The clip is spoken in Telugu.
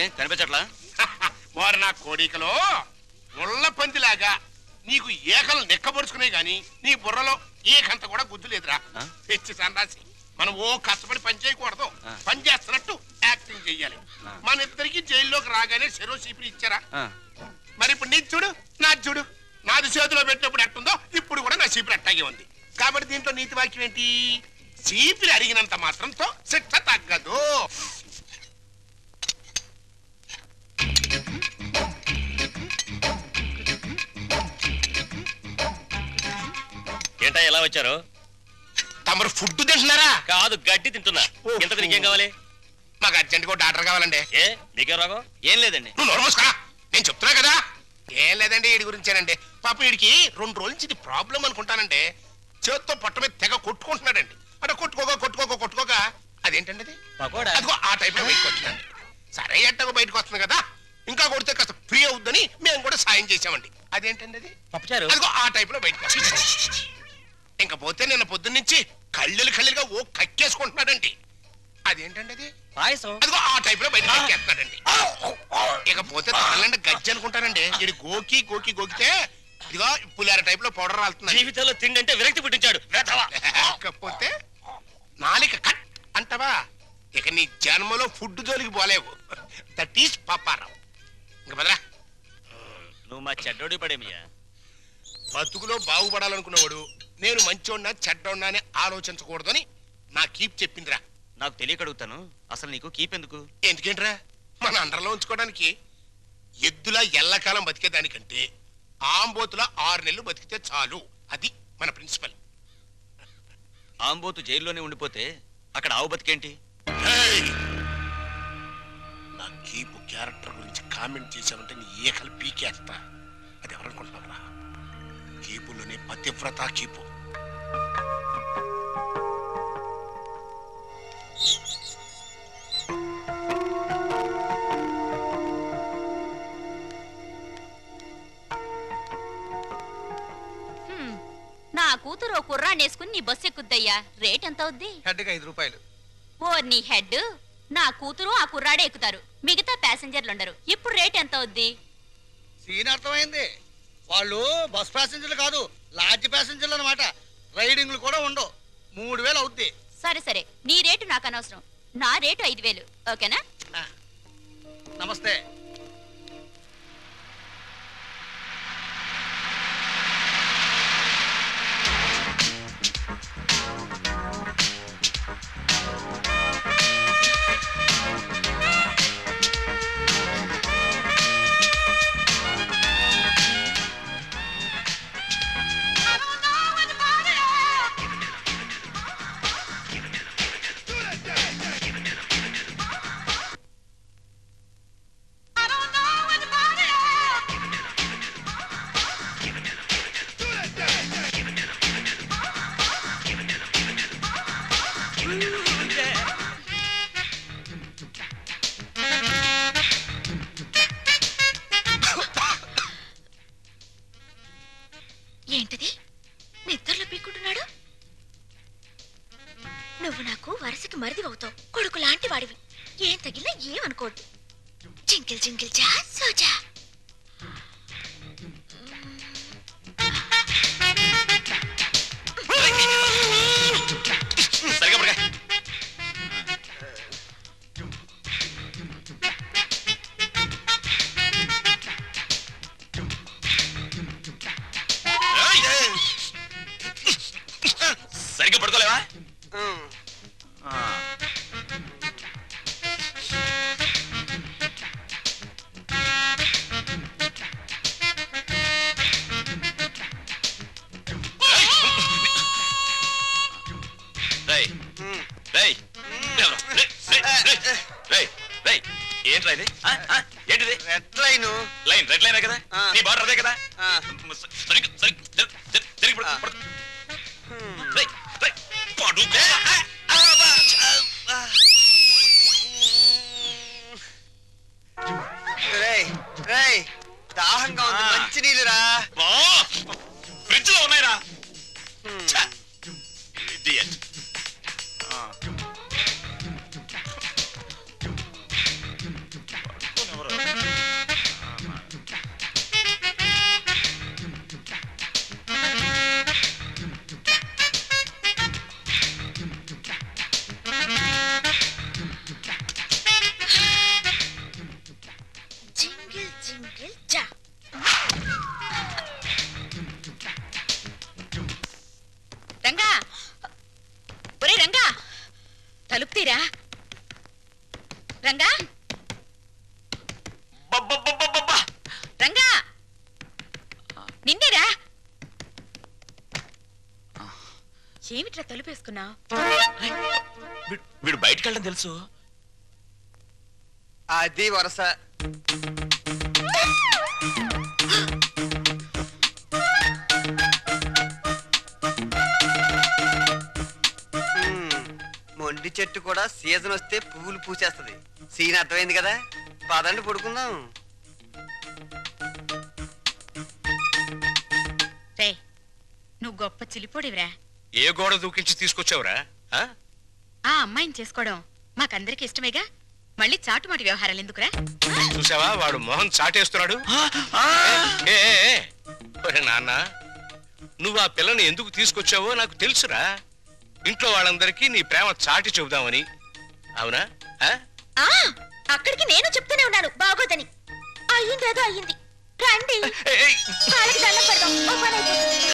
కనిపించట్లా? వారు నా కోడికలో ముళ్ళ పందిలాగా నీకు ఏకలు నెక్కబరుచుకునే గాని నీ బుర్రలో ఏకంత కూడా గుద్దు లేదురా. తెచ్చి సన్నాసి మనం ఓ కష్టపడి పని చేయకూడదు, పని చేస్తున్నట్టు యాక్టింగ్ చెయ్యాలి. మన ఇద్దరికి జైల్లోకి రాగానే చెరో చీపురు ఇచ్చారా? మరి ఇప్పుడు నీ చూడు, నా చూడు, నాది చేతిలో పెట్టినప్పుడు ఎట్టుందో ఇప్పుడు కూడా నా చీపురు అట్టాగే ఉంది. కాబట్టి దీంట్లో నీతి వాక్యం ఏంటి? చీపురు అడిగినంత మాత్రంతో శిక్ష తగ్గదు. ఏంటా ఎలా వచ్చారు? తమరు ఫుడ్ తింటున్నారా? కాదు, గడ్డి తింటున్నా. ఎంత నీకేం కావాలి? మాకు అర్జెంట్ గా డాక్టర్ కావాలండి. ఏ నీకేం రాగో? ఏం లేదండి. నువ్వు నోర్మోసుకురా, నేను చెప్తున్నా కదా. ఏం లేదండి, వీడి గురించేనండి. పాప వీడికి 2 రోజుల నుంచి ఇది ప్రాబ్లం అనుకుంటానండి. చేత్తో పొట్ట మీద తెగ కొట్టుకుంటున్నాడండి. అంటే కొట్టుకోక అదేంటండి అది? అదిగో ఆ టైప్ లో బయటకు వస్తుందండి. సరే ఎట్టగో బయటకు వస్తుంది కదా, ఇంకా కొడితే కాస్త ఫ్రీ అవుద్దని మేము కూడా సాయం చేసామండి. అదేంటండి అది? అదిగో ఆ టైప్ లో బయటకు వస్తుంది. ఇంకా పోతే నిన్న పొద్దున్న నుంచి కళ్ళుగా ఓ కక్కేసుకుంటున్నాడండి. అదేంటండి అది? పాయసం. అదిగో ఆ టైప్ లో బయటకు కక్కేస్తున్నాడండి. ఇకపోతే తల్లండి గజ్జి అనుకుంటానండి. ఇది గోకితే ఇదిగో పులిహార టైప్ లో పౌడర్ రాలుతుంది. జీవితంలో తిండి అంటే విరక్తి పుట్టించాడు. ఇకపోతే నాలిక కట్ అంటావా? ఇక నీ జన్మలో ఫుడ్ జోలికి పోలేవు. That is Paparao. ఇంక బదరా, నువ్వు మా చెడ్డోడి పడేమియా. బతుకులో బాగుపడాలనుకున్నవాడు నేను మంచోడినా చెడ్డోడినా అని ఆలోచించకూడదని నా కీప్ చెప్పిందిరా. నాకు తెలియక అడుగుతాను, అసలు నీకు కీప్ ఎందుకు? ఎందుకేంట్రా, మన అండర్లో ఉంచుకోవడానికి. ఎద్దులా ఎల్లకాలం బతికేదానికంటే ఆంబోతులా 6 నెలలు బతికితే చాలు. అది మన ప్రిన్సిపల్. ఆంబోతు జైల్లోనే ఉండిపోతే అక్కడ ఆవు బతికేంటి? నా కీపు క్యారెక్టర్ గురించి కామెంట్ చేశామంటే నీ ఏకలు పీకేస్తా. అది ఎవరనుకుంటున్నారా? కీపులోనే పతివ్రత కీపు. నా కూతురు కుర్రాన్ని వేసుకుని నీ బస్సు ఎక్కుద్దయ్యా. రేట్ ఎంత అవుద్ది? హెడ్కి 5 రూపాయలు. ఓ నీ హెడ్, నా కూతురు ఆ కుర్రాడే ఎక్కుతారు, మిగతా ప్యాసింజర్లు ఉండరు. ఇప్పుడు రేట్ ఎంత అవుద్ది? సీన్ అర్థమైంది. వాళ్ళు బస్ ప్యాసింజర్లు కాదు, లాడ్జ్ ప్యాసింజర్లు అనమాట. రైడింగ్లు కూడా ఉండవు. 3000 అవుద్ది. సరే నీ రేటు నాకు అనవసరం. నా రేటు 5000. ఓకేనా? నమస్తే. ఏంటిది? నిద్రలో పీక్కుంటున్నాడు. నువ్వు నాకు వరుసకి మరిదివవుతావు. కొడుకు లాంటి వాడివి. ఏం తగిలినా ఏమనుకోవద్దు. జింకిల్ జింకిల్ జా సోజా. సరిగ్గా పడుకోలేవా? ఏంట్రా ఇది? ఏంటిది? Red line. రెడ్ లైన్ కదా? నీ బార్డర్ అదే కదా? దాహంగా ఉంది, మంచి నీళ్ళురా. ఫ్రిడ్జ్ లో ఉన్నాయిరా. రంగా ఒరే రంగా తలుపు తీరా రంగా రంగా నిన్నేరా ఏమిట్రా తలుపేసుకున్నావు వీడు బయటికి వెళ్ళడం తెలుసు అది వరస మొండి చెట్టు కూడా సీజన్ వస్తే పువ్వులు పూసేస్తుంది సీన్ అర్థమైంది కదా పదండి పడుకుందాం రే నువ్వు గొప్ప చిలిపోడివిరా ఏ గోడ దూకించి తీసుకొచ్చావురా ఆ అమ్మాయిని చేసుకోవడం మాకందరికి ఇష్టమేగా మళ్ళీ చాటుమాటి వ్యవహారాలు ఎందుకురా చూసావా వాడు మొహం చాటేస్తున్నాడు నాన్న నువ్వు ఆ పిల్లని ఎందుకు తీసుకొచ్చావో నాకు తెలుసురా ఇంట్లో వాళ్ళందరికీ నీ ప్రేమ చాటి చెబుదామని అవునా అక్కడికి నేను చెప్తూనే ఉన్నాను బాగోదని అయ్యింది అదో అయ్యింది రండి కాళ్ళకి దండం పెడదాం